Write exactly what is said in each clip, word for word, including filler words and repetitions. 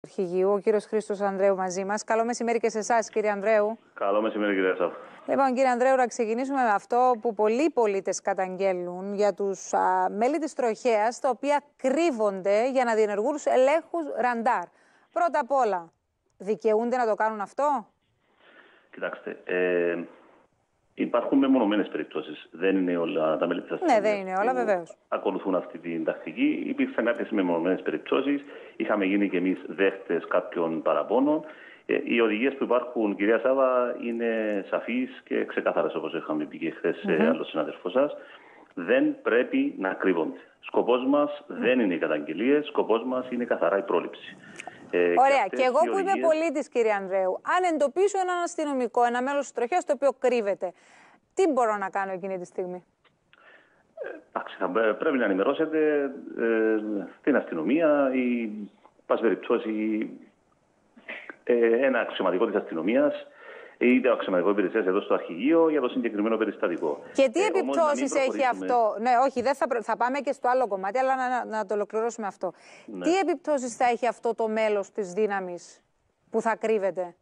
Αρχηγείου, ο κύριος Χρήστος Ανδρέου μαζί μας. Καλό μεσημέρι και σε εσάς, κύριε Ανδρέου. Καλό μεσημέρι, κύριε Σάφ. Λοιπόν, κύριε Ανδρέου, να ξεκινήσουμε με αυτό που πολλοί πολίτες καταγγέλνουν για τους α, μέλη της τροχέας, τα οποία κρύβονται για να διενεργούν ελέγχους ραντάρ. Πρώτα απ' όλα, δικαιούνται να το κάνουν αυτό? Κοιτάξτε, ε, υπάρχουν μεμονωμένες περιπτώσεις. Δεν είναι όλα τα μέλη της αστυνομίας. Ναι, δεν είναι όλα, βεβαίως. Ακολουθούν αυτή την τακτική. Υπήρξαν κάποιες μεμονωμένες περιπτώσεις. Είχαμε γίνει και εμείς δέχτες κάποιων παραπώνων. Ε, οι οδηγίες που υπάρχουν, κυρία Σάβα, είναι σαφείς και ξεκάθαρες, όπως είχαμε πει και χθες σε mm-hmm. άλλο συναδελφό σας. Δεν πρέπει να κρύβονται. Σκοπός μας mm. δεν είναι οι καταγγελίες, σκοπός μας είναι καθαρά η πρόληψη. Ε, Ωραία. και, και εγώ που οδηγίες... είμαι πολίτης, κύριε Ανδρέου, αν εντοπίσω έναν αστυνομικό, ένα μέλος της τροχέας το οποίο κρύβεται, τι μπορώ να κάνω εκείνη τη στιγμή? Εντάξει, θα πρέπει να ενημερώσετε ε, την αστυνομία ή, πάση περιπτώσει, ε, ένα αξιωματικό της αστυνομίας ή το αξιωματικό υπηρεσίας εδώ στο αρχηγείο για το συγκεκριμένο περιστατικό. Και τι ε, επιπτώσεις έχει αυτό? Ναι, όχι, δεν θα, θα πάμε και στο άλλο κομμάτι, αλλά να, να, να το ολοκληρώσουμε αυτό. Ναι. Τι επιπτώσεις θα έχει αυτό το μέλος της δύναμης που θα κρύβεται?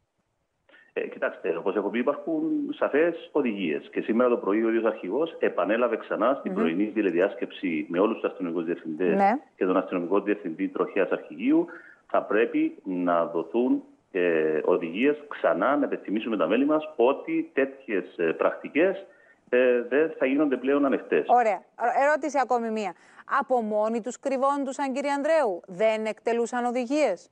Ε, κοιτάξτε, όπως έχω πει, υπάρχουν σαφές οδηγίες. Και σήμερα το πρωί ο ίδιος αρχηγός επανέλαβε ξανά στην mm-hmm. πρωινή τηλεδιάσκεψη με όλους τους αστυνομικούς διευθυντές ναι. και τον αστυνομικό διευθυντή τροχέας αρχηγείου. Θα πρέπει να δοθούν ε, οδηγίες ξανά, να επενθυμίσουμε τα μέλη μας ότι τέτοιες ε, πρακτικές ε, δεν θα γίνονται πλέον ανεκτές. Ωραία. Ερώτηση ακόμη μία. Από μόνοι τους κρυβόντουσαν, κύριε Ανδρέου? Δεν εκτελούσαν οδηγίες?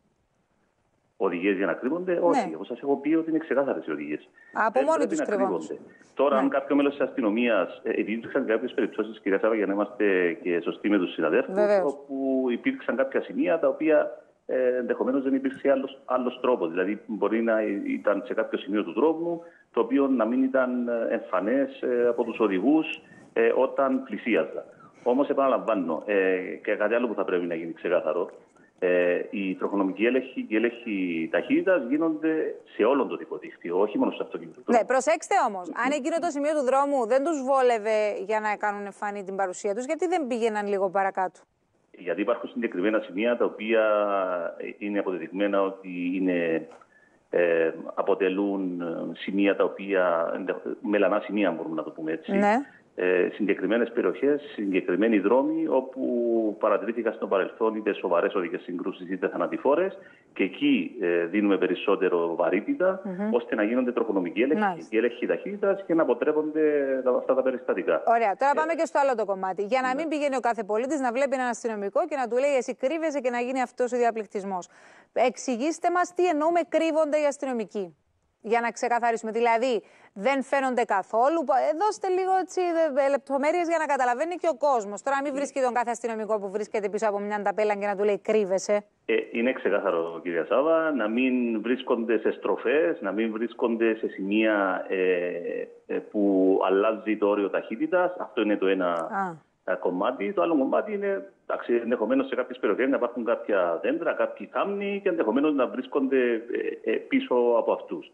Οδηγίες για να κρύβονται, όχι. Ναι. Εγώ σας έχω πει ότι είναι ξεκάθαρες οι οδηγίες. Από μόνοι τους κρύβονται. Τώρα, ναι. αν κάποιο μέλος της αστυνομίας, επειδή υπήρξαν κάποιες περιπτώσεις, κυρία Σάβα, για να είμαστε και σωστοί με τους συναδέλφους, όπου υπήρξαν κάποια σημεία τα οποία ε, ενδεχομένως δεν υπήρξε άλλος, άλλος τρόπος. Δηλαδή, μπορεί να ήταν σε κάποιο σημείο του δρόμου, το οποίο να μην ήταν εμφανές ε, από τους οδηγούς ε, όταν πλησίαζαν. Όμως, επαναλαμβάνω, ε, και κάτι άλλο που θα πρέπει να γίνει ξεκάθαρο. Ε, οι τροχονομικοί έλεγχοι και οι έλεγχοι ταχύτητας γίνονται σε όλο το τυποδίκτυο, όχι μόνο στο αυτοκίνητο. Ναι, προσέξτε όμως, αν εκείνο το σημείο του δρόμου δεν τους βόλευε για να κάνουν εμφανή την παρουσία τους, γιατί δεν πήγαιναν λίγο παρακάτω? Γιατί υπάρχουν συγκεκριμένα σημεία τα οποία είναι αποδεδειγμένα ότι είναι, ε, αποτελούν σημεία τα οποία, μελανά σημεία μπορούμε να το πούμε έτσι. Ναι. Ε, συγκεκριμένες περιοχές, συγκεκριμένοι δρόμοι όπου παρατηρήθηκαν στο παρελθόν είτε σοβαρές οδικές συγκρούσεις είτε θανατηφόρες και εκεί ε, δίνουμε περισσότερο βαρύτητα mm-hmm. ώστε να γίνονται τροχονομικοί έλεγχοι και έλεγχοι ταχύτητας και να αποτρέπονται αυτά τα περιστατικά. Ωραία, τώρα πάμε ε... και στο άλλο το κομμάτι. Για να μην πηγαίνει ο κάθε πολίτης να βλέπει έναν αστυνομικό και να του λέει εσύ κρύβεσαι και να γίνει αυτός ο διαπληκτισμός. Εξηγήστε μας τι εννοούμε κρύβονται οι αστυνομικοί. Για να ξεκαθαρίσουμε, δηλαδή δεν φαίνονται καθόλου. Δώστε λίγο λεπτομέρειες για να καταλαβαίνει και ο κόσμος. Τώρα, μην βρίσκει τον κάθε αστυνομικό που βρίσκεται πίσω από μια ταπέλα και να του λέει κρύβεσαι. Ε, είναι ξεκάθαρο, κυρία Σάβα, να μην βρίσκονται σε στροφές, να μην βρίσκονται σε σημεία ε, ε, που αλλάζει το όριο ταχύτητας. Αυτό είναι το ένα Α. κομμάτι. Το άλλο κομμάτι είναι ενδεχομένως σε κάποιες περιοχές να υπάρχουν κάποια δέντρα, κάποιοι θάμνοι και ενδεχομένως να βρίσκονται ε, ε, πίσω από αυτούς.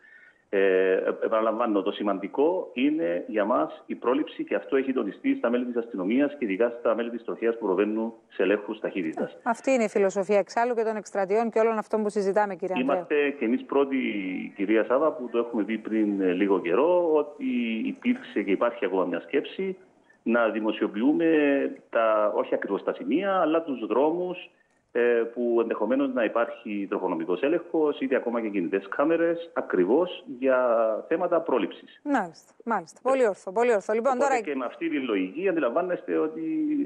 Ε, επαναλαμβάνω, το σημαντικό είναι για μας η πρόληψη και αυτό έχει τονιστεί στα μέλη της αστυνομίας και ειδικά στα μέλη της τροχέας που προβαίνουν σε ελέγχους ταχύτητας. Αυτή είναι η φιλοσοφία εξάλλου και των εκστρατιών και όλων αυτών που συζητάμε, κύριε Ανδρέου. Είμαστε και εμείς πρώτοι, κυρία Σάβα, που το έχουμε πει πριν λίγο καιρό, ότι υπήρξε και υπάρχει ακόμα μια σκέψη να δημοσιοποιούμε τα, όχι ακριβώς τα σημεία, αλλά τους δρόμους που ενδεχομένως να υπάρχει τροχονομικός έλεγχος, είτε ακόμα και κινητές κάμερες, ακριβώς για θέματα πρόληψης. Μάλιστα, μάλιστα. Πολύ όρθο, πολύ όρθο. Λοιπόν, Οπότε τώρα... και με αυτή τη λογική αντιλαμβάνεστε ότι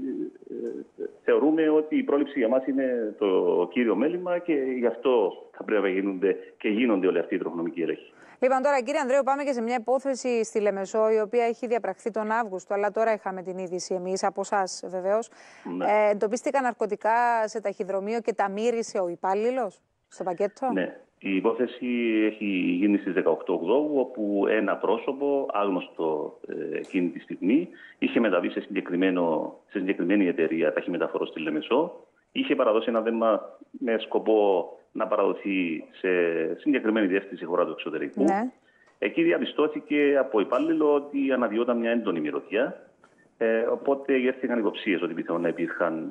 ε, θεωρούμε ότι η πρόληψη για μας είναι το κύριο μέλημα και γι' αυτό θα πρέπει να γίνονται και γίνονται όλοι αυτοί οι τροχονομικοί έλεγχοι. Λοιπόν, τώρα κύριε Ανδρέου, πάμε και σε μια υπόθεση στη Λεμεσό, η οποία έχει διαπραχθεί τον Αύγουστο, αλλά τώρα είχαμε την είδηση εμείς, από εσάς βεβαίως. Ναι. Ε, εντοπίστηκαν ναρκωτικά σε ταχυδρομείο και τα μύρισε ο υπάλληλος στο πακέτο. Ναι. Η υπόθεση έχει γίνει στις δεκαοκτώ Οκτώβρου, όπου ένα πρόσωπο, άγνωστο ε, εκείνη τη στιγμή, είχε μεταβεί σε, σε συγκεκριμένη εταιρεία ταχυμεταφορών στη Λεμεσό. Είχε παραδώσει ένα δέμα με σκοπό να παραδοθεί σε συγκεκριμένη διεύθυνση χώρα του εξωτερικού. Ναι. Εκεί διαπιστώθηκε από υπάλληλο ότι αναδυόταν μια έντονη μυρωδιά. Ε, οπότε γέρθηκαν υποψίες ότι πιθανόν να υπήρχαν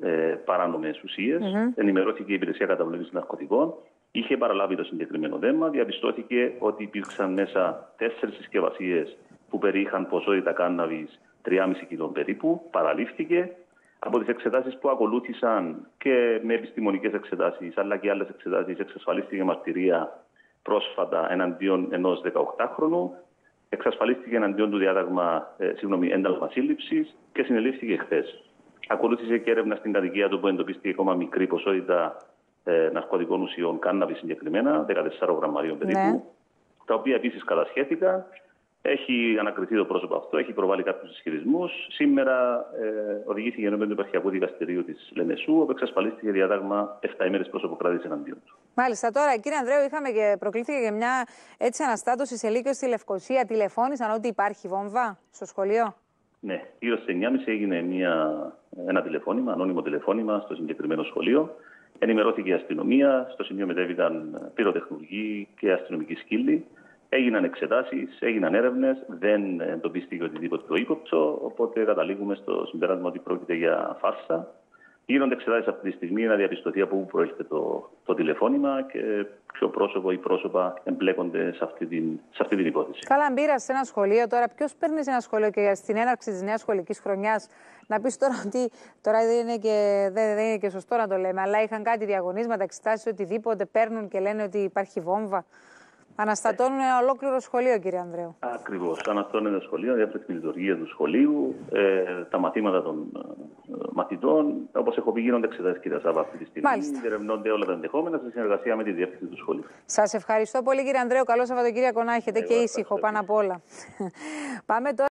ε, παράνομες ουσίες. Mm-hmm. Ενημερώθηκε η Υπηρεσία Καταπολέμησης Ναρκωτικών. Είχε παραλάβει το συγκεκριμένο θέμα. Διαπιστώθηκε ότι υπήρξαν μέσα τέσσερις συσκευασίες που περιείχαν ποσότητα κάναβης τρία κόμμα πέντε κιλό περίπου. Παραλήφθηκε. Από τις εξετάσεις που ακολούθησαν και με επιστημονικές εξετάσεις αλλά και άλλες εξετάσεις εξασφαλίστηκε μαρτυρία πρόσφατα εναντίον ενός δεκαοκτάχρονου. Εξασφαλίστηκε εναντίον του διάταγμα ε, συγγνώμη, ένταλμα σύλληψης και συνελήφθηκε χθες. Ακολούθησε και έρευνα στην κατοικία του που εντοπίστηκε ακόμα μικρή ποσότητα ε, ναρκωτικών ουσιών, κάναβη συγκεκριμένα, δεκατέσσερα γραμμαρίων περίπου, ναι. Τα οποία επίσης κατασχέθηκαν. Έχει ανακριθεί το πρόσωπο αυτό, έχει προβάλει κάποιους ισχυρισμούς. Σήμερα ε, οδηγήθηκε ενώπιον του Επαρχιακού Δικαστηρίου της Λεμεσού, όπου εξασφαλίστηκε διάταγμα επτά ημέρες προσωποκράτησης εναντίον του. Μάλιστα. Τώρα, κύριε Ανδρέου, είχαμε και προκλήθηκε και μια έτσι αναστάτωση σε Λύκειο στη Λευκοσία. Τηλεφώνησαν ότι υπάρχει βόμβα στο σχολείο. Ναι, γύρω στις εννιά και μισή έγινε μια, ένα τηλεφώνημα, ανώνυμο τηλεφώνημα στο συγκεκριμένο σχολείο. Ενημερώθηκε η αστυνομία. Στο σημείο μετέβηκαν πυροτεχνουργοί και αστυνομικοί σκύλοι. Έγιναν εξετάσεις, έγιναν έρευνες, δεν εντοπίστηκε οτιδήποτε το ύποπτο, οπότε καταλήγουμε στο συμπέρασμα ότι πρόκειται για φάρσα. Γίνονται εξετάσεις αυτή τη στιγμή να διαπιστωθεί από πού προέρχεται το, το τηλεφώνημα και ποιο πρόσωπο ή πρόσωπα εμπλέκονται σε αυτή την, σε αυτή την υπόθεση. Καλά, αν πήρα σε ένα σχολείο τώρα, ποιος παίρνει σε ένα σχολείο και στην έναρξη της νέας σχολικής χρονιάς να πεις τώρα ότι τώρα δεν είναι, και, δεν, δεν είναι και σωστό να το λέμε, αλλά είχαν κάτι διαγωνίσματα, εξετάσεις, οτιδήποτε παίρνουν και λένε ότι υπάρχει βόμβα. Αναστατώνουν ένα ολόκληρο σχολείο, κύριε Ανδρέου. Ακριβώς. Αναστατώνουν το σχολείο, διάφορες λειτουργίες του σχολείου, ε, τα μαθήματα των ε, μαθητών. Όπως έχω πει, γίνονται εξετάσεις, κύριε Σάβα, αυτή τη στιγμή. Διερευνώνται όλα τα ενδεχόμενα σε συνεργασία με τη διεύθυνση του σχολείου. Σας ευχαριστώ πολύ, κύριε Ανδρέου. Καλό Σαββατοκύριακο να έχετε. Εγώ και ήσυχο πάνω απ' όλα. Πάμε τώρα.